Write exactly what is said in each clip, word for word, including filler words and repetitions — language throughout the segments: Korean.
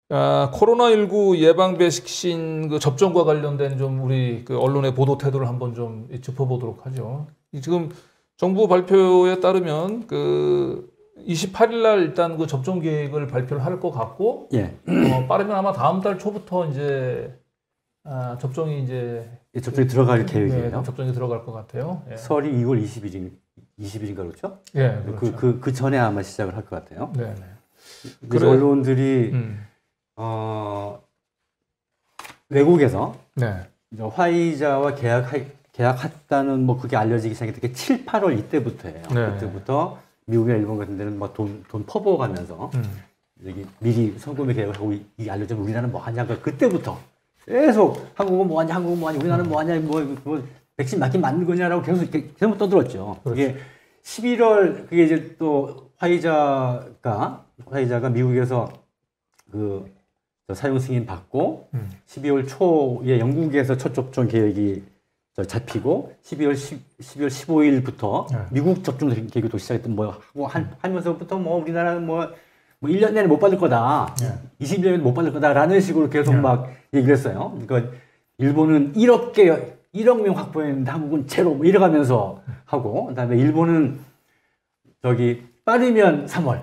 아, 코로나십구 예방 백신 그 접종과 관련된 좀 우리 그 언론의 보도 태도를 한번 좀 짚어보도록 하죠. 지금 정부 발표에 따르면 그 이십팔 일 날 일단 그 접종 계획을 발표를 할 것 같고, 예. 어, 빠르면 아마 다음 달 초부터 이제 아, 접종이 이제 예, 접종이 들어갈 계획이에요. 네, 접종이 들어갈 것 같아요. 예. 설이 이월 이십일인 이십일인가 그렇죠? 예, 그, 그렇죠. 그, 그 전에 아마 시작을 할 것 같아요. 네, 네. 그래서 그래, 언론들이 음. 어, 외국에서 네. 화이자와 계약 계약했다는 뭐 그게 알려지기 시작했던 게 칠, 팔월 이때부터예요. 네. 그때부터 미국이나 일본 같은 데는 막 돈 돈 퍼부어가면서 음. 여기 미리 성금의 계약을 하고 이게 알려지면 우리나라는 뭐 하냐가 그때부터 계속 한국은 뭐 하냐, 한국은 뭐 하냐, 우리나라는 뭐 하냐, 뭐, 뭐 백신 맞긴 맞는 거냐라고 계속 계속 떠들었죠. 그렇죠. 이게 십일월 그게 이제 또 화이자가 화이자가 미국에서 그 사용 승인 받고 음. 십이월 초에 영국에서 첫 접종 계획이 잡히고 십이월 십오일부터 네. 미국 접종 계획이 또 시작했던 뭐 하고 한, 하면서부터 뭐 우리나라는 뭐, 뭐 일 년 내내 못 받을 거다, 네. 이십 년에는 못 받을 거다라는 식으로 계속 네. 막 얘기를 했어요. 그러니까 일본은 일억 개, 일억 명 확보했는데 한국은 제로 뭐 이래가면서 하고, 그다음에 일본은 저기 빠르면 삼월.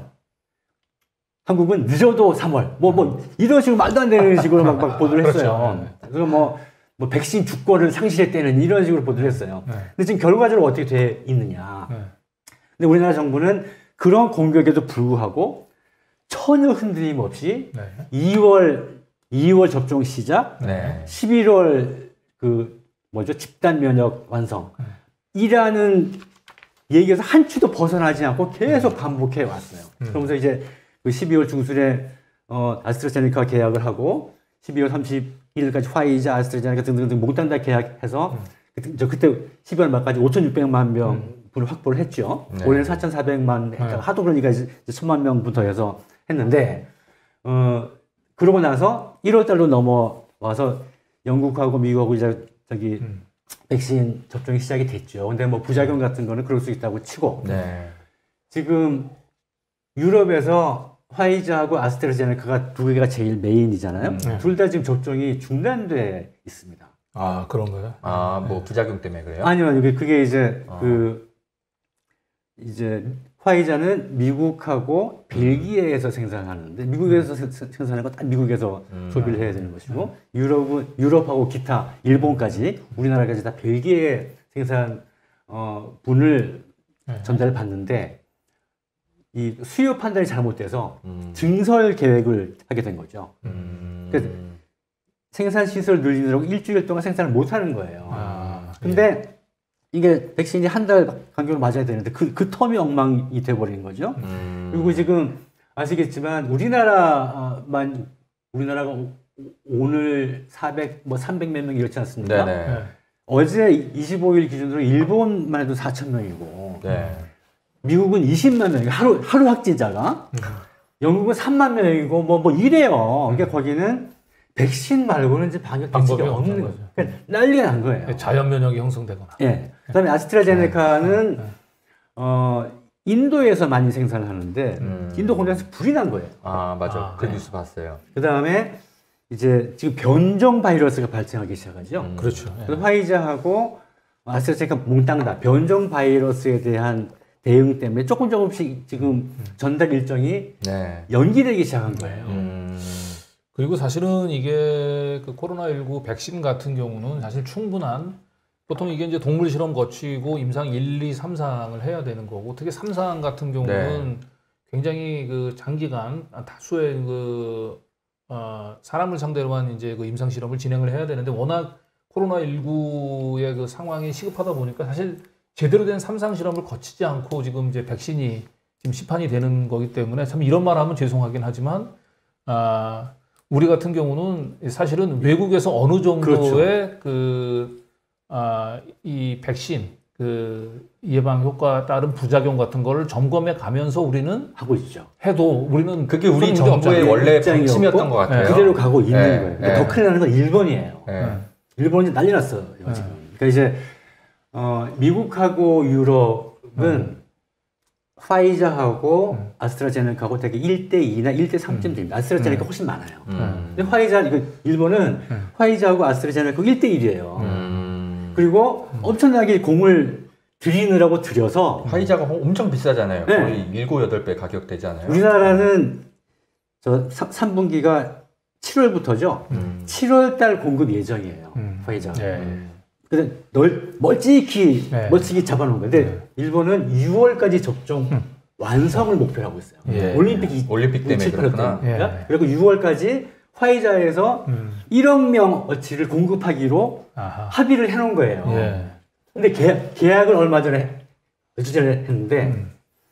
한국은 늦어도 삼월. 뭐, 뭐, 이런 식으로 말도 안 되는 식으로 막, 막 보도를 했어요. 그렇죠. 그래서 뭐, 뭐, 백신 주권을 상실했다는 이런 식으로 보도를 했어요. 네. 근데 지금 결과적으로 어떻게 돼 있느냐. 네. 근데 우리나라 정부는 그런 공격에도 불구하고 전혀 흔들림 없이 네. 이월, 이월 접종 시작, 네. 십일월 그, 뭐죠, 집단 면역 완성. 네. 이라는 얘기에서 한 치도 벗어나지 않고 계속 반복해 왔어요. 음. 그러면서 이제 그 십이월 중순에 어, 아스트라제네카 계약을 하고 십이월 삼십일일까지 화이자, 아스트라제네카 등등등 몽땅 다 계약해서 음. 저 그때 십이월 말까지 오천육백만 명 음. 분을 확보를 했죠. 네. 올해는 사천사백만 네. 하도 그러니까 이제 천만 명부터 해서 했는데 어, 그러고 나서 일월 달로 넘어와서 영국하고 미국하고 이제 저기 음. 백신 접종이 시작이 됐죠. 근데 뭐 부작용 같은 거는 그럴 수 있다고 치고 네. 지금 유럽에서 화이자하고 아스트라제네카가 두 개가 제일 메인이잖아요. 음, 네. 둘 다 지금 접종이 중단돼 있습니다. 아, 그런가요? 아, 뭐 부작용 때문에 그래요? 아니요, 아니요. 그게 이제 어. 그 이제 화이자는 미국하고 벨기에에서 생산하는데 미국에서 음. 생산하는 건 딱 미국에서 음. 소비를 해야 되는 것이고 음. 유럽은 유럽하고 기타 일본까지 우리나라까지 다 벨기에 생산 어, 분을 네. 전달을 받는데. 이 수요 판단이 잘못돼서 음. 증설 계획을 하게 된 거죠. 음. 그래서 생산 시설 늘리느라고 일주일 동안 생산을 못 하는 거예요. 아, 근데 예. 이게 백신이 한 달 간격으로 맞아야 되는데 그, 그 텀이 엉망이 돼버린 거죠. 음. 그리고 지금 아시겠지만 우리나라만, 우리나라가 오늘 사백, 뭐 삼백 몇 명 이렇지 않습니까? 네. 어제 이십오일 기준으로 일본만 해도 사천 명이고. 네. 미국은 이십만 명, 하루, 하루 확진자가. 음. 영국은 삼만 명이고, 뭐, 뭐, 이래요. 그러니까 거기는 백신 말고는 이제 방역 대책이 없는 거죠. 그러니까 난리가 난 거예요. 자연 면역이 형성되거나. 예. 네. 그 다음에 아스트라제네카는, 네. 네. 어, 인도에서 많이 생산을 하는데, 음. 인도 공장에서 불이 난 거예요. 아, 맞아. 아, 그 네. 뉴스 봤어요. 그 다음에 이제 지금 변종 바이러스가 발생하기 시작하죠. 음. 그렇죠. 네. 화이자하고 아스트라제네카 몽땅 다 변종 바이러스에 대한 대응 때문에 조금 조금씩 지금 음. 전달 일정이 네. 연기되기 시작한 거예요. 음. 그리고 사실은 이게 그 코로나십구 백신 같은 경우는 사실 충분한 보통 이게 이제 동물 실험 거치고 임상 일, 이, 삼 상을 해야 되는 거고 특히 삼 상 같은 경우는 네. 굉장히 그 장기간 다수의 그 어, 사람을 상대로 한 이제 그 임상 실험을 진행을 해야 되는데 워낙 코로나십구의 그 상황이 시급하다 보니까 사실 제대로 된 삼 상 실험을 거치지 않고 지금 이제 백신이 지금 시판이 되는 거기 때문에 참 이런 말 하면 죄송하긴 하지만, 아, 우리 같은 경우는 사실은 외국에서 어느 정도의 그렇죠. 그, 아, 이 백신, 그 예방 효과에 따른 부작용 같은 거를 점검해 가면서 우리는 하고 있죠. 해도 우리는 그게 우리 정부의 원래 방침이었던 것 같아요. 그대로 가고 있는 네. 거예요. 그러니까 네. 더 큰일 나는 건 일본이에요. 네. 일본이 난리 났어요. 네. 지금. 그러니까 이제 어, 미국하고 유럽은 음. 화이자하고 음. 아스트라제네카하고 되게 일 대 이나 일 대 삼쯤 음. 됩니다. 아스트라제네카 음. 훨씬 많아요. 음. 근데 화이자, 이거 일본은 음. 화이자하고 아스트라제네카 일 대 일이에요. 음. 그리고 엄청나게 공을 들이느라고 들여서 화이자가 엄청 비싸잖아요. 네. 거의 일곱, 여덟 배 가격 되잖아요. 우리나라는 저 삼 분기가 칠월부터죠. 음. 칠월 달 공급 예정이에요. 음. 화이자. 네. 음. 그래서 널 멀찍이 네. 멀찍이 잡아놓은 건데 네. 일본은 유월까지 접종 음. 완성을 목표로 하고 있어요. 예. 올림픽 이- 올림픽 때문에 칠 퍼센트 그렇구나. 예. 그리고 유월까지 화이자에서 음. 일억 명 어치를 공급하기로 아하. 합의를 해놓은 거예요. 예. 근데 계약, 계약을 얼마 전에 며칠 전에 했는데 음.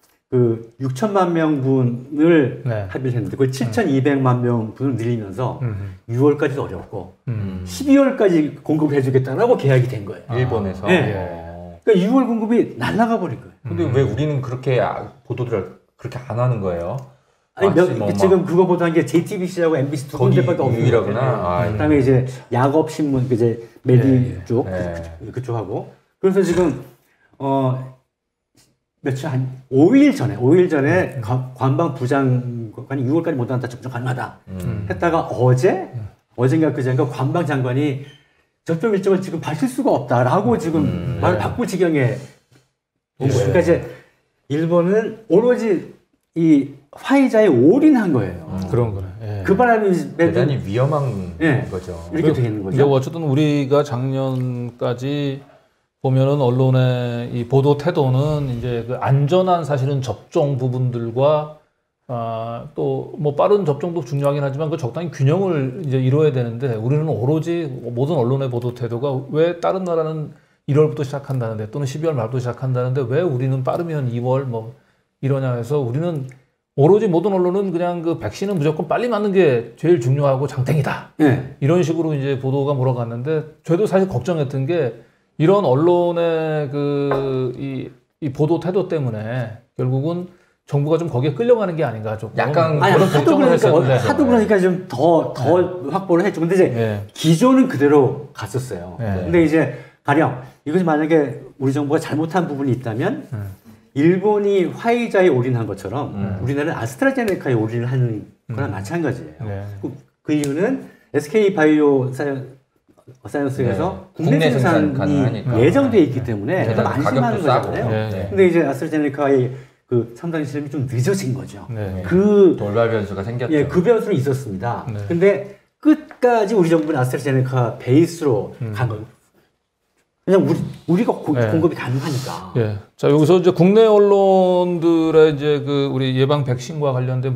그 육천만 명분을 네. 합의를 했는데 그걸 칠천이백만 명분을 늘리면서 음. 유월까지도 어렵고 음. 십이월까지 공급해주겠다라고 계약이 된 거예요. 일본에서. 네. 어. 그러니까 유월 공급이 날아가 버린 거예요. 근데 왜 우리는 그렇게 아- 보도를 그렇게 안 하는 거예요? 아니, 마치 몇, 뭐 막 지금 그거 보도한 게 제이티비씨하고 엠비씨 두 거기 군데밖에 없는 유일하구나. 거예요. 아, 그다음에 이제 야업 신문 이제 메디 예, 예. 쪽 예. 그쪽하고 그래서 지금 어 며칠 한 오 일 전에 오 일 전에 관- 관방 부장관이 유월까지 못한다 접종 가능하다 음. 했다가 어제 어젠가 그젠가 관방 장관이 접종 일정을 지금 밝힐 수가 없다라고 지금 음. 말을 네. 바꿀 지경에 온 거예요. 예. 그러니까 이제 일본은 오로지 이 화이자에 올인한 거예요. 음. 그런 거네. 예. 그 바람에 대단히 위험한 예. 거죠. 이렇게 되어 있는 근데 거죠. 어쨌든 우리가 작년까지 보면은 언론의 이 보도 태도는 이제 그 안전한 사실은 접종 부분들과 아, 또 뭐 빠른 접종도 중요하긴 하지만 그 적당히 균형을 이제 이루어야 되는데 우리는 오로지 모든 언론의 보도 태도가 왜 다른 나라는 일월부터 시작한다는데 또는 십이월 말부터 시작한다는데 왜 우리는 빠르면 이월 뭐 이러냐 해서 우리는 오로지 모든 언론은 그냥 그 백신은 무조건 빨리 맞는 게 제일 중요하고 장땡이다. 예. 이런 식으로 이제 보도가 몰아갔는데 저도 사실 걱정했던 게 이런 언론의 그 이 이 보도 태도 때문에 결국은 정부가 좀 거기에 끌려가는 게 아닌가 좀 약간 아니 그런 하도 걱정을 그러니까 했었는데 하도 그러니까 좀 더 더 확보를 했죠. 근데 이제 예. 기존은 그대로 갔었어요. 네. 근데 이제 가령 이것이 만약에 우리 정부가 잘못한 부분이 있다면 음. 일본이 화이자에 올인한 것처럼 음. 우리나라는 아스트라제네카에 올인을 하는 거나 마찬가지예요. 네. 그, 그 이유는 에스케이 바이오 사이언, 사이언스에서 네. 국내 국내 생산 생산이 가능하니까. 예정돼 있기 때문에 좀 게다가 안심하는 가격도 싸고. 거잖아요. 네. 네. 근데 이제 아스트라제네카의 그 삼상 실험이 좀 늦어진 거죠. 네. 그 돌발 변수가 생겼죠. 예, 그 변수는 있었습니다. 네. 근데 끝까지 우리 정부는 아스트라제네카 베이스로 음. 간 거예요. 그냥 우리, 우리가 고, 네. 공급이 가능하니까. 예. 자, 여기서 이제 국내 언론들의 이제 그 우리 예방 백신과 관련된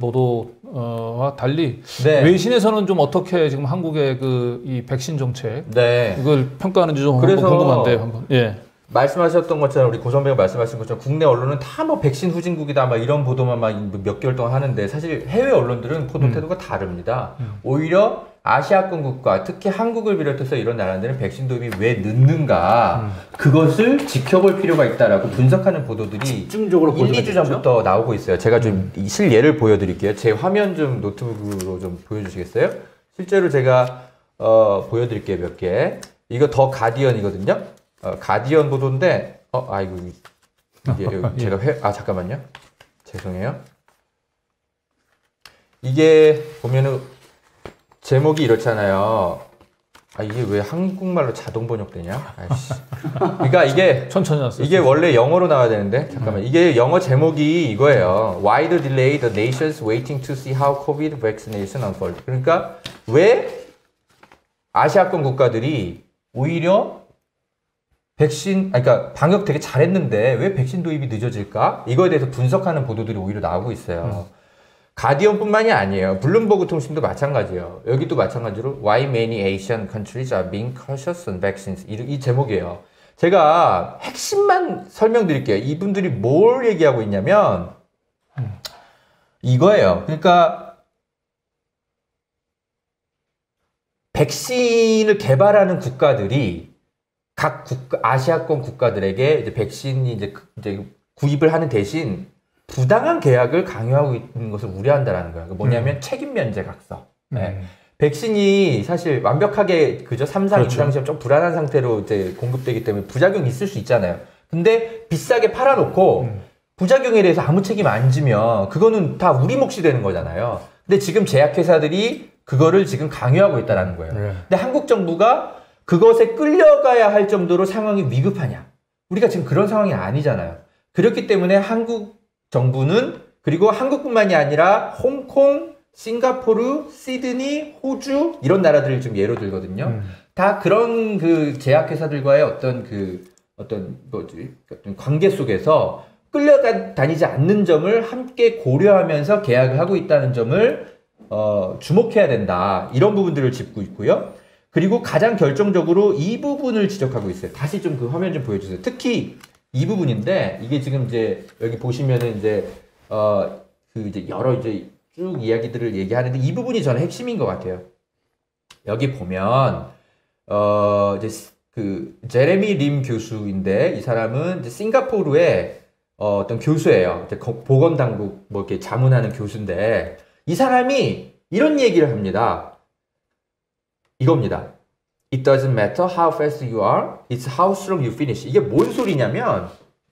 보도와 달리 네. 외신에서는 좀 어떻게 지금 한국의 그 이 백신 정책 네. 이걸 평가하는지 좀 그래서 한번 궁금한데요. 한번. 예. 말씀하셨던 것처럼 우리 고 선배가 말씀하신 것처럼 국내 언론은 다 뭐 백신 후진국이다 막 이런 보도만 막 몇 개월 동안 하는데 사실 해외 언론들은 보도 태도가 다릅니다. 오히려 아시아권 국가, 특히 한국을 비롯해서 이런 나라들은 백신 도입이 왜 늦는가 그것을 지켜볼 필요가 있다라고 분석하는 보도들이 집중적으로 일, 보도가 이 주 됐죠? 전부터 나오고 있어요. 제가 좀 이 실예를 보여드릴게요. 제 화면 좀 노트북으로 좀 보여주시겠어요? 실제로 제가 어, 보여드릴게요. 몇 개. 이거 더 가디언이거든요. 어, 가디언 보도인데 어 아이고 이게 여기 제가 회, 아 잠깐만요. 죄송해요. 이게 보면은 제목이 이렇잖아요. 아 이게 왜 한국말로 자동 번역되냐? 아이씨. 그러니까 이게 천천히 왔어요. 이게 원래 영어로 나와야 되는데 잠깐만 이게 영어 제목이 이거예요. Why the delay? The nations waiting to see how COVID vaccination unfold. 그러니까 왜 아시아권 국가들이 오히려 백신, 아니, 그러니까 방역 되게 잘했는데 왜 백신 도입이 늦어질까? 이거에 대해서 분석하는 보도들이 오히려 나오고 있어요. 음. 가디언뿐만이 아니에요. 블룸버그 통신도 마찬가지예요. 여기도 마찬가지로 Why many Asian countries are being cautious on vaccines. 이, 이 제목이에요. 제가 핵심만 설명드릴게요. 이분들이 뭘 얘기하고 있냐면 음. 이거예요. 그러니까 백신을 개발하는 국가들이 각 국가, 아시아권 국가들에게 이제 백신이 이제, 이제 구입을 하는 대신 부당한 계약을 강요하고 있는 것을 우려한다라는 거예요. 뭐냐면 음. 책임 면제 각서. 네. 음. 백신이 사실 완벽하게 그저 삼 상, 그렇죠. 이 상 시험 좀 불안한 상태로 이제 공급되기 때문에 부작용이 있을 수 있잖아요. 근데 비싸게 팔아놓고 음. 부작용에 대해서 아무 책임 안 지면 그거는 다 우리 몫이 되는 거잖아요. 근데 지금 제약회사들이 그거를 지금 강요하고 있다는 거예요. 네. 근데 한국 정부가 그것에 끌려가야 할 정도로 상황이 위급하냐? 우리가 지금 그런 상황이 아니잖아요. 그렇기 때문에 한국 정부는 그리고 한국뿐만이 아니라 홍콩, 싱가포르, 시드니, 호주 이런 나라들을 좀 예로 들거든요. 음. 다 그런 그 제약회사들과의 어떤 그 어떤 뭐지 어떤 관계 속에서 끌려다니지 않는 점을 함께 고려하면서 계약을 하고 있다는 점을 어, 주목해야 된다. 이런 부분들을 짚고 있고요. 그리고 가장 결정적으로 이 부분을 지적하고 있어요. 다시 좀 그 화면 좀 보여주세요. 특히 이 부분인데 이게 지금 이제 여기 보시면은 이제 어 그 이제 여러 이제 쭉 이야기들을 얘기하는데 이 부분이 저는 핵심인 것 같아요. 여기 보면 어 이제 그 제레미 림 교수인데 이 사람은 이제 싱가포르의 어, 어떤 교수예요. 이제 보건당국 뭐 이렇게 자문하는 교수인데 이 사람이 이런 얘기를 합니다. 이겁니다. It doesn't matter how fast you are, it's how strong you finish. 이게 뭔 소리냐면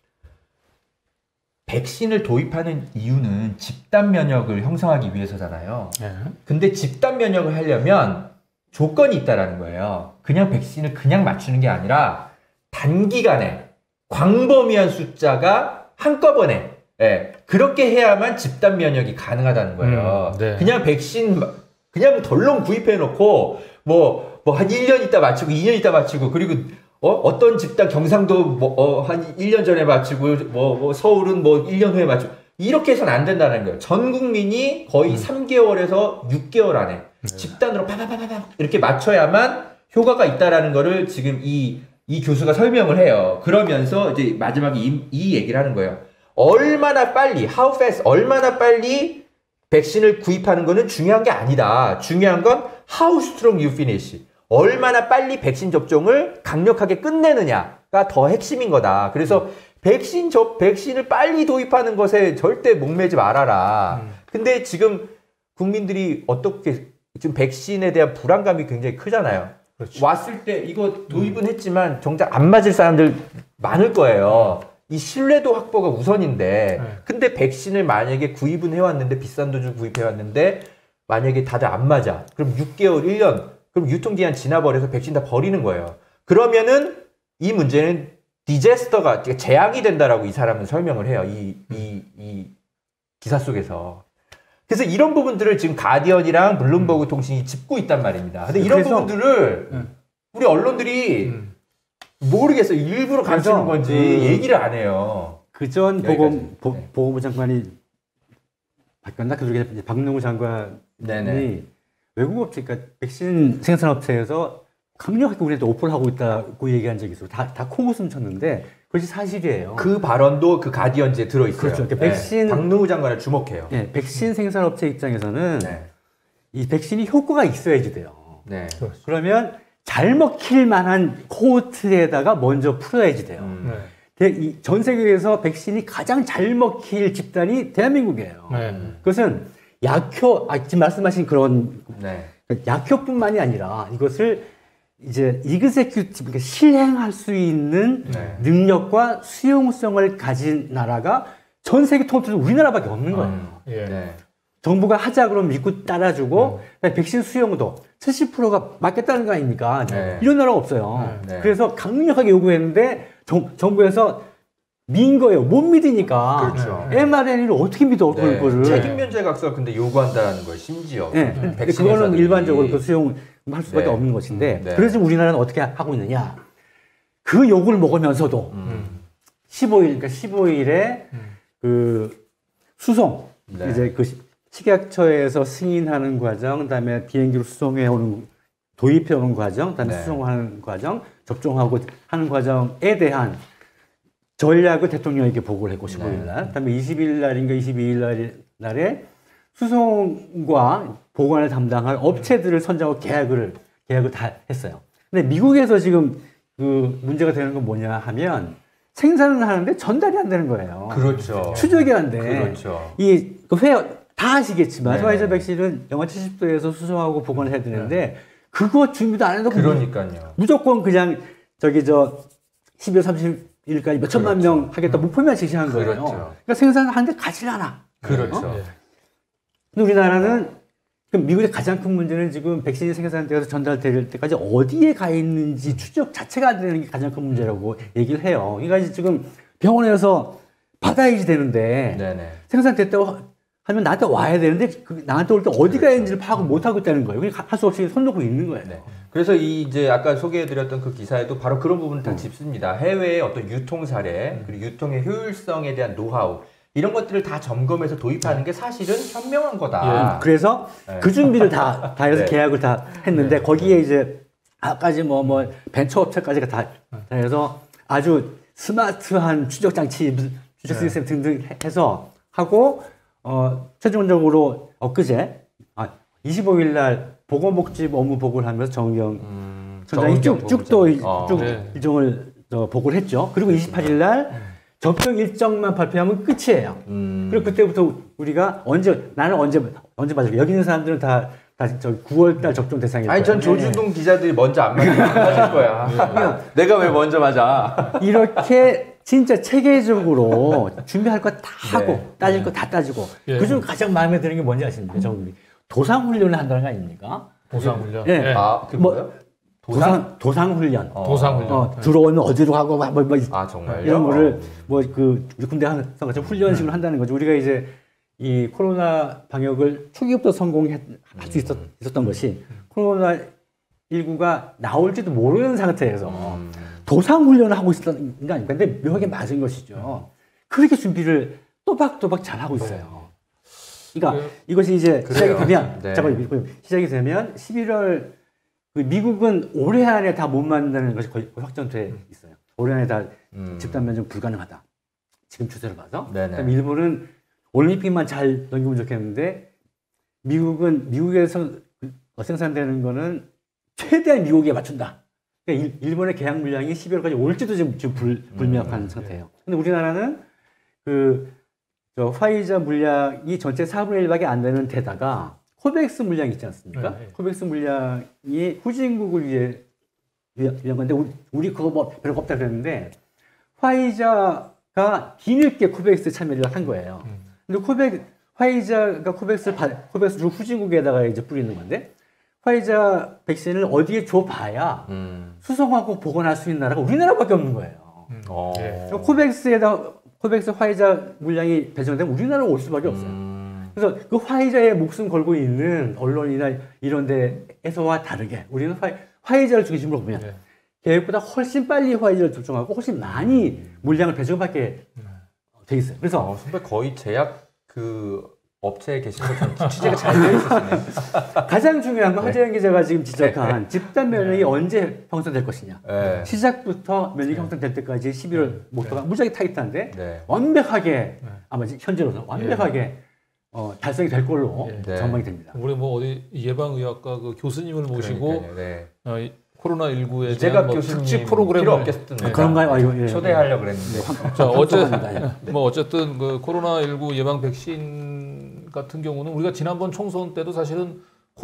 백신을 도입하는 이유는 집단 면역을 형성하기 위해서잖아요. 네. 근데 집단 면역을 하려면 조건이 있다라는 거예요. 그냥 백신을 그냥 맞추는 게 아니라 단기간에 광범위한 숫자가 한꺼번에 예, 그렇게 해야만 집단 면역이 가능하다는 거예요. 음, 네. 그냥 백신 그냥 덜렁 구입해 놓고 뭐 뭐 한 일 년 있다 맞추고 이 년 있다 맞추고 그리고 어 어떤 집단 경상도 뭐 어, 한 일 년 전에 맞추고 뭐, 뭐 서울은 뭐 일 년 후에 맞추고 이렇게 해서는 안 된다는 거예요. 전 국민이 거의 음. 삼 개월에서 육 개월 안에 네. 집단으로 파파파파파 이렇게 맞춰야만 효과가 있다라는 거를 지금 이 이 교수가 설명을 해요. 그러면서 이제 마지막에 이, 이 얘기를 하는 거예요. 얼마나 빨리, how fast, 얼마나 빨리 백신을 구입하는 거는 중요한 게 아니다. 중요한 건 how strong you finish. 얼마나 빨리 백신 접종을 강력하게 끝내느냐가 더 핵심인 거다. 그래서 백신 접, 백신을 빨리 도입하는 것에 절대 목매지 말아라. 음. 근데 지금 국민들이 어떻게, 지금 백신에 대한 불안감이 굉장히 크잖아요. 그렇죠. 왔을 때 이거 도입은 음. 했지만 정작 안 맞을 사람들 많을 거예요. 이 신뢰도 확보가 우선인데 네. 근데 백신을 만약에 구입은 해왔는데 비싼 돈 주고 구입해왔는데 만약에 다들 안 맞아. 그럼 육 개월, 일 년 그럼 유통기한 지나버려서 백신 다 버리는 거예요. 그러면은 이 문제는 디제스터가 재앙이 된다라고 이 사람은 설명을 해요. 이, 이, 이 기사 속에서. 그래서 이런 부분들을 지금 가디언이랑 블룸버그 통신이 짚고 있단 말입니다. 근데 이런 그래서, 부분들을 음. 우리 언론들이 음. 모르겠어요. 일부러 감추는 건지 그, 얘기를 안 해요. 그 전 보건, 보, 네. 보건부 장관이 바뀌었나? 그 박능우 장관이 네네. 외국 업체, 그러니까 백신 생산업체에서 강력하게 우리한테 오퍼를 하고 있다고 얘기한 적이 있어요. 다, 다 코웃음 쳤는데 그것이 사실이에요. 그 발언도 그 가디언지에 들어있어요. 그렇죠. 그러니까 백신. 네. 박능우 장관을 주목해요. 네, 백신 생산업체 입장에서는 네. 이 백신이 효과가 있어야지 돼요. 네. 그렇죠. 그러면 잘 먹힐 만한 코호트에다가 먼저 풀어야지 돼요. 음. 네. 이 전 세계에서 백신이 가장 잘 먹힐 집단이 대한민국이에요. 네. 그것은 약효, 아, 지금 말씀하신 그런 네. 약효뿐만이 아니라 이것을 이제 이그제큐티브, 그러니까 실행할 수 있는 네. 능력과 수용성을 가진 나라가 전 세계 통틀어서 우리나라밖에 없는 거예요. 음. 예. 네. 정부가 하자 그러면 믿고 따라주고 음. 백신 수용도 칠십 퍼센트가 맞겠다는 거 아닙니까? 네. 이런 나라가 없어요. 네. 그래서 강력하게 요구했는데 정, 정부에서 민 거예요. 못 믿으니까. 그렇죠. 엠알엔에이를 어떻게 믿어, 네. 그거를. 책임 면제각서가 근데 요구한다는 거예요, 심지어. 네. 음. 그거는 일반적으로 그 수용할 수밖에 네. 없는 것인데. 네. 그래서 우리나라는 어떻게 하고 있느냐. 그 욕을 먹으면서도 음. 십오 일, 그러니까 십오 일에 음. 그 수송, 네. 이제 그 식약처에서 승인하는 과정, 그 다음에 비행기로 수송해 오는, 도입해 오는 과정, 그 다음에 네. 수송하는 과정, 접종하고 하는 과정에 대한 전략을 대통령에게 보고를 했고, 십오 일 날. 네. 그 다음에 이십 일 날인가 이십이 일 날에 수송과 보관을 담당할 업체들을 선정하고 계약을, 계약을 다 했어요. 근데 미국에서 지금 그 문제가 되는 건 뭐냐 하면 생산은 하는데 전달이 안 되는 거예요. 그렇죠. 추적이 안 돼. 그렇죠. 이 회, 다 아시겠지만, 네. 화이자 백신은 영하 칠십 도에서 수송하고 보관을 해야 되는데, 네. 그거 준비도 안 해도 그러니까요. 무조건 그냥 저기 저 십이월 일까지 몇 천만 그렇죠. 명 하겠다 목표만 제시한 거예요. 그렇죠. 그러니까 생산하는데 가지 않아. 그렇죠. 어? 예. 근데 우리나라는 그럼 미국의 가장 큰 문제는 지금 백신이 생산되어서 전달될 때까지 어디에 가 있는지 추적 자체가 안 되는 게 가장 큰 문제라고 얘기를 해요. 그러니까 이제 지금 병원에서 받아야지 되는데 네네. 생산됐다고 하면 나한테 와야 되는데 그 나한테 올 때 어디가 그렇죠. 있는지를 파악을 못 하고 있다는 거예요. 그러니까 할 수 없이 손 놓고 있는 거예요. 네. 그래서 이 이제 아까 소개해드렸던 그 기사에도 바로 그런 부분을 다 음. 짚습니다. 해외의 어떤 유통 사례 그리고 유통의 효율성에 대한 노하우 이런 것들을 다 점검해서 도입하는 게 사실은 현명한 거다. 그래서 네. 그 준비를 다, 다 해서 네. 계약을 다 했는데 거기에 이제 아까지 뭐, 뭐, 벤처 업체까지가 다, 다 해서 아주 스마트한 추적 장치, 추적 시스템 등등 해서 하고, 어, 최종적으로 엊그제, 아, 이십오 일 날 보건복지부 업무 보고를 하면서 정경 음, 총장이 쭉, 쭉 또, 어, 쭉 네. 일정을 저, 보고를 했죠. 그리고 이십팔 일 날 접종 일정만 발표하면 끝이에요. 음, 그리고 그때부터 우리가 언제 나는 언제 언제 맞을까? 여기 있는 사람들은 다 다 저 구월 달 접종 대상일 거예요. 아니 전 조주동 기자들이 먼저 안 맞을, 안 맞을 거야. 내가 왜 먼저 맞아? 이렇게 진짜 체계적으로 준비할 거 다 하고 네. 따질 거 다 따지고 예. 그중 가장 마음에 드는 게 뭔지 아십니까, 정국이? 도상 훈련을 한다는 거 아닙니까? 보상 훈련. 예. 예. 아, 그게 뭐, 뭐예요? 도상 도상 훈련. 어. 도상 훈련. 어, 들어오면 어디로 가고 뭐, 뭐, 뭐 아 정말요? 이런 거를 뭐 그 군대 하는 것처럼 훈련식으로 한다는 거죠. 우리가 이제 이 코로나 방역을 초기부터 성공할 수 있었, 있었던 것이 코로나 십구가 나올지도 모르는 상태에서 음. 도상 훈련을 하고 있었던 거 아닙니까? 근데 묘하게 맞은 것이죠. 그렇게 준비를 또박또박 잘 하고 있어요. 그러니까 그- 이것이 이제 그래요. 시작이 되면 네. 잠깐만 시작이 되면 십일월 그 미국은 올해 안에 다 못 만드는 것이 거의 확정돼 있어요. 올해 안에 다 음. 집단 면접 불가능하다. 지금 추세를 봐서. 네네. 그다음에 일본은 올림픽만 잘 넘기면 좋겠는데 미국은 미국에서 생산되는 거는 최대한 미국에 맞춘다. 그러니까 일, 일본의 계약 물량이 십일월까지 올지도 지금, 지금 불, 불명확한 음, 상태예요. 근데 우리나라는 그 저 화이자 물량이 전체 사분의 일밖에 안 되는 데다가 코백스 물량이 있지 않습니까? 네, 네. 코백스 물량이 후진국을 위해 위한 건데 우리, 우리 그거 뭐 별거 없다 그랬는데 화이자가 뒤늦게 코백스 참여를 한 거예요. 음. 근데 코백 화이자가 코백스를 받, 코백스 주 후진국에다가 이제 뿌리는 건데 화이자 백신을 어디에 줘봐야 음. 수송하고 보관할 수 있는 나라가 우리나라밖에 없는 거예요. 음. 어. 예. 코백스에다 코백스 화이자 물량이 배정되면 우리나라로 올 수밖에 없어요. 음. 그래서 그 화이자에 목숨 걸고 있는 언론이나 이런 데에서와 다르게 우리는 화이, 화이자를 중심으로 보면 예. 계획보다 훨씬 빨리 화이자를 접종하고 훨씬 많이 물량을 배정받게 돼 있어요. 그래서 어, 선배 거의 제약 그 업체에 계신 것처럼 취재가 잘 되어 있으시네요. 가장 중요한 건 하재영 기자가 지금 지적한 집단 면역이 언제 형성될 것이냐. 네. 시작부터 면역이 형성될 때까지 십일월 목표가 무지하게 타깃한데 네. 완벽하게 아마 현재로는 완벽하게 어, 달성이 될 걸로 예. 전망이 됩니다. 우리 뭐 어디 예방의학과 그 교수님을 모시고 그러니까요, 네. 어, 이 코로나십구에 이재갑 대한 뭐 교수님 특집 프로그램을 필요 없겠습니다. 아, 그런가요? 아, 이거, 예. 초대하려고 그랬는데. 자, 어째, 감사합니다. 예. 뭐 어쨌든 그 코로나십구 예방 백신 같은 경우는 우리가 지난번 총선 때도 사실은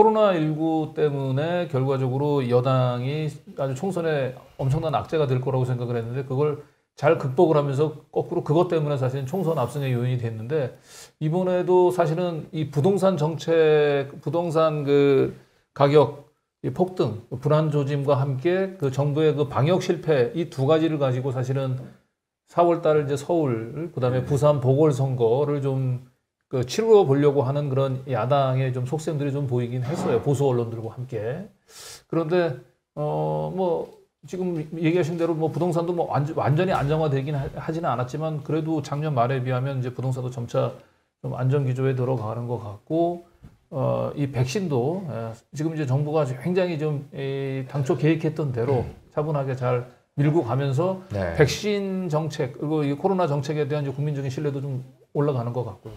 코로나십구 때문에 결과적으로 여당이 아주 총선에 엄청난 악재가 될 거라고 생각을 했는데 그걸 잘 극복을 하면서 거꾸로 그것 때문에 사실은 총선 압승의 요인이 됐는데 이번에도 사실은 이 부동산 정책, 부동산 그 가격 이 폭등, 불안 조짐과 함께 그 정부의 그 방역 실패 이 두 가지를 가지고 사실은 사월 달 이제 서울 그다음에 부산 보궐선거를 좀 그 치러 보려고 하는 그런 야당의 좀 속셈들이 좀 보이긴 했어요. 보수 언론들과 함께. 그런데 어 뭐 지금 얘기하신 대로 뭐 부동산도 뭐 완전, 완전히 안정화되긴 하, 하지는 않았지만 그래도 작년 말에 비하면 이제 부동산도 점차 좀 안정 기조에 들어가는 것 같고 어, 이 백신도 에, 지금 이제 정부가 굉장히 좀 이, 당초 계획했던 대로 차분하게 잘 밀고 가면서 네. 백신 정책 그리고 이 코로나 정책에 대한 이제 국민적인 신뢰도 좀 올라가는 것 같고요.